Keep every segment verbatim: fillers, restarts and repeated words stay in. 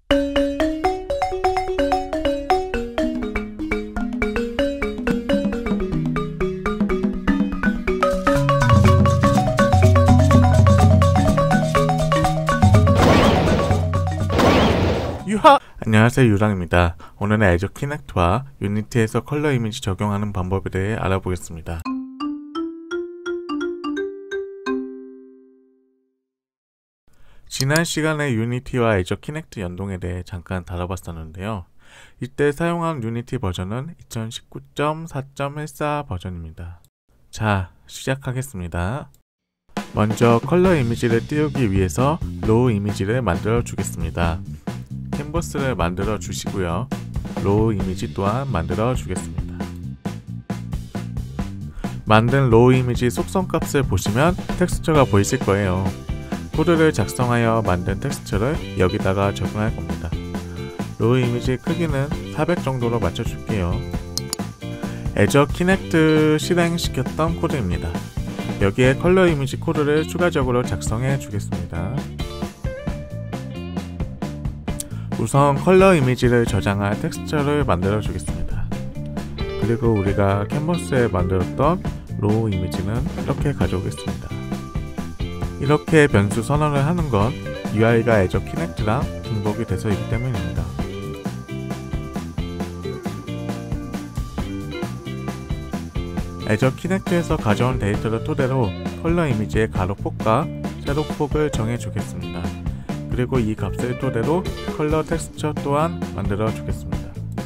유하! 안녕하세요, 유랑입니다. 오늘은 애저 키넥트와 유니티에서 컬러 이미지 적용하는 방법에 대해 알아보겠습니다. 지난 시간에 유니티와 애저 키넥트 연동에 대해 잠깐 다뤄봤었는데요. 이때 사용한 유니티 버전은 이천십구 점 사 점 십사 버전입니다. 자, 시작하겠습니다. 먼저 컬러 이미지를 띄우기 위해서 로우 이미지를 만들어 주겠습니다. 캔버스를 만들어 주시고요. 로우 이미지 또한 만들어 주겠습니다. 만든 로우 이미지 속성값을 보시면 텍스처가 보이실 거예요. 코드를 작성하여 만든 텍스처를 여기다가 적용할 겁니다. 로우 이미지 크기는 사백 정도로 맞춰줄게요. 애저 키넥트 실행시켰던 코드입니다. 여기에 컬러 이미지 코드를 추가적으로 작성해 주겠습니다. 우선 컬러 이미지를 저장할 텍스처를 만들어 주겠습니다. 그리고 우리가 캔버스에 만들었던 로우 이미지는 이렇게 가져오겠습니다. 이렇게 변수 선언을 하는 건 유아이가 애저 키넥트랑 중복이 돼서이기 때문입니다. 애저 키넥트에서 가져온 데이터를 토대로 컬러 이미지의 가로폭과 세로폭을 정해 주겠습니다. 그리고 이 값을 토대로 컬러 텍스처 또한 만들어 주겠습니다.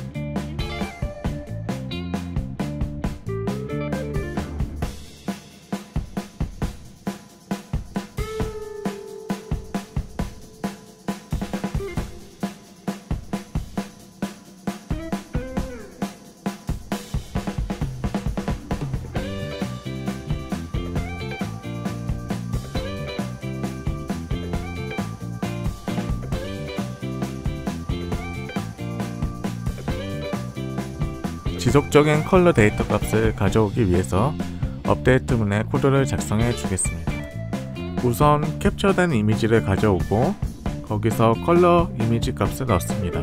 지속적인 컬러 데이터 값을 가져오기 위해서 업데이트문에 코드를 작성해 주겠습니다. 우선 캡처된 이미지를 가져오고 거기서 컬러 이미지 값을 넣습니다.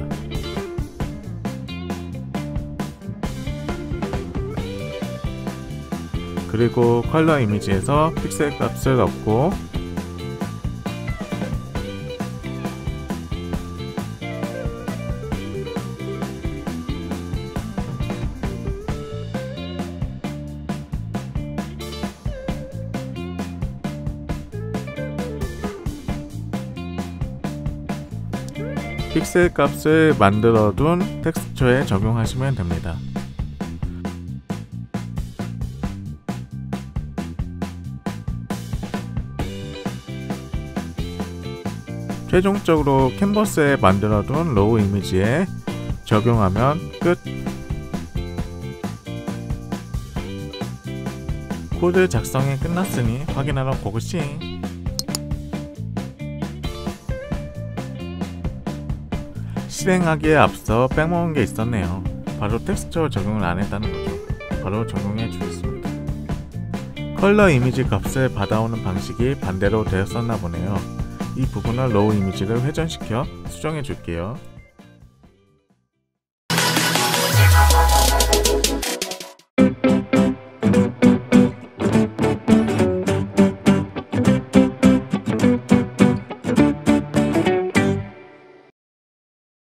그리고 컬러 이미지에서 픽셀 값을 넣고 픽셀 값을 만들어둔 텍스처에 적용하시면 됩니다. 최종적으로 캔버스에 만들어둔 로우 이미지에 적용하면 끝! 코드 작성이 끝났으니 확인하러 고고싱! 실행하기에 앞서 빼먹은 게 있었네요. 바로 텍스처 적용을 안 했다는 거죠. 바로 적용해 주겠습니다. 컬러 이미지 값을 받아오는 방식이 반대로 되었었나 보네요. 이 부분을 로우 이미지를 회전시켜 수정해 줄게요.